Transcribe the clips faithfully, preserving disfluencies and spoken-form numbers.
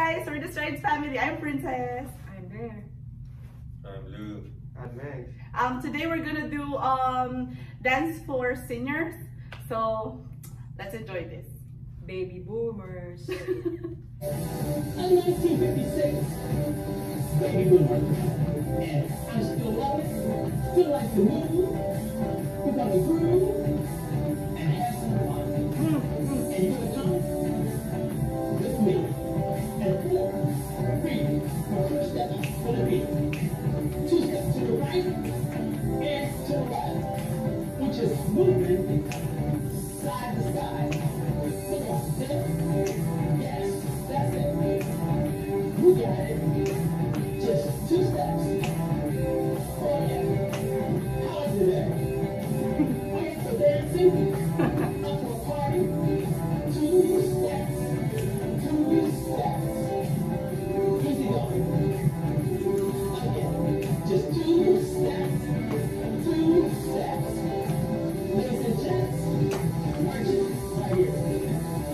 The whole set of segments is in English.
guys, we're the Strides family. I'm Princess. I'm there. I'm Lou. I'm Max. Um, today we're gonna do um dance for seniors. So let's enjoy this. Baby boomers. In nineteen fifty-six, baby boomer, and I still love it, still like to move, we're gonna groove, and have some fun. And you're gonna come with me, and four, three, my first step is gonna be two steps to the right, and to the left, which is moving side to side. Come on, yes, that's it. You got it. Just two steps. Oh yeah. How is it there? Wait for dancing. Up for a party. Two steps. Two steps. Easy going. Again. Just two steps. Two steps. Ladies and gents, march it right here.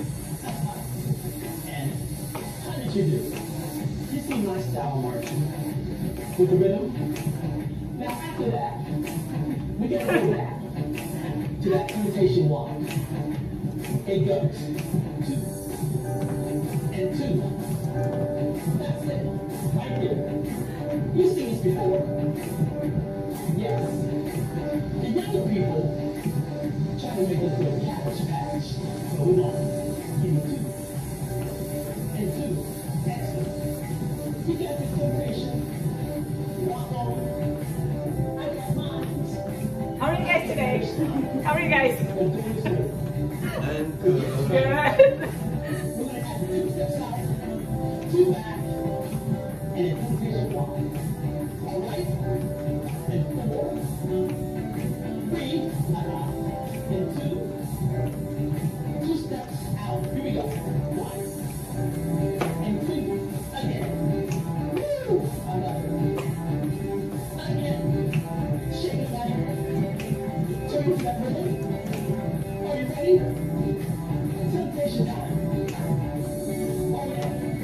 And how did you do? You see my style marching with the rhythm? Now after that, we gotta go back to that imitation walk. It goes two and two. That's it, right there. You've seen this before. Yes. The younger people try to make us do a cabbage patch. So we won't. Give me two. And two. Excellent. You got this temptation. Walk on. I got mine. How are you guys today? How are you guys? I'm good. Good. We're gonna have two steps out, two back, and a temptation walk. All right? And four, three, and two. Two steps out. Here we go. One. And two. Again. Woo! Another. Again. Shake it like. Turn to that rhythm. Are you ready? Temptation time. Oh yeah.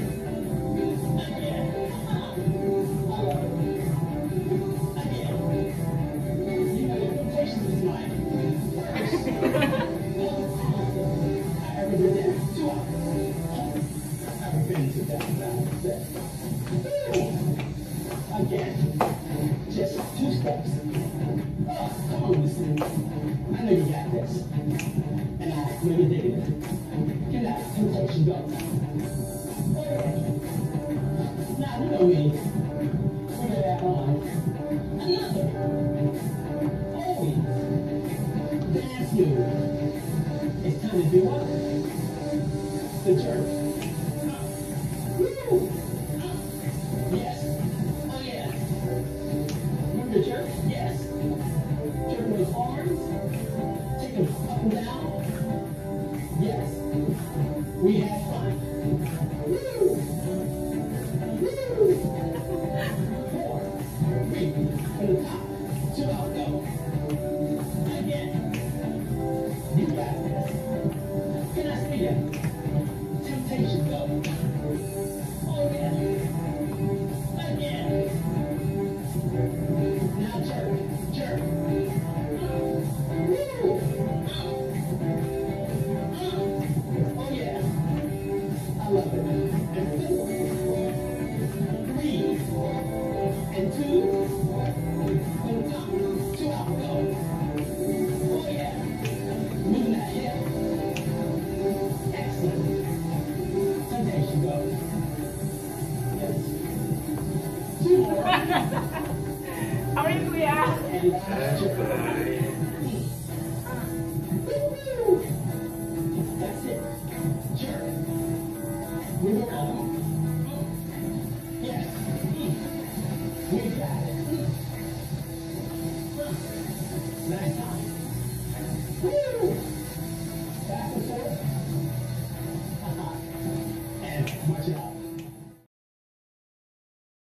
Again. I love it. Again. You know your temptation is mine. I ever did that. Two hours. I ever been to that round set. Again. Just two steps. Oh, come on, listen. I know you got this. And I know you're digging it. Get that temptation go.